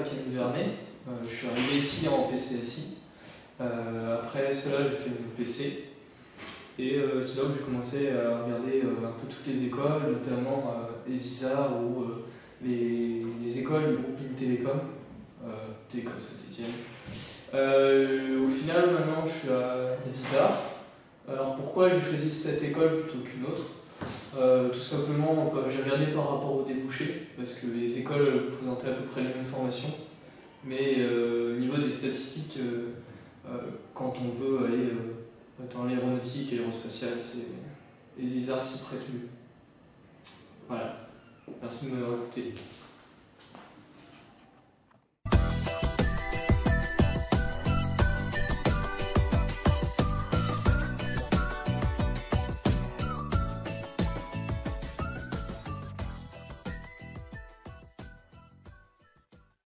Camille Vernet. Je suis arrivé ici en PCSI. Après cela, j'ai fait mon PC. Et c'est là où j'ai commencé à regarder un peu toutes les écoles, notamment les ISAR ou les écoles du groupe Télécom, Télécom Saint-Étienne. Au final, maintenant, je suis à les ISAR. Alors pourquoi j'ai choisi cette école plutôt qu'une autre? Tout simplement, j'ai regardé par rapport aux débouchés, parce que les écoles présentaient à peu près les mêmes formations, mais au niveau des statistiques, quand on veut aller dans l'aéronautique et l'aérospatiale, les ISAR s'y prêtent mieux. Voilà, merci de m'avoir écouté.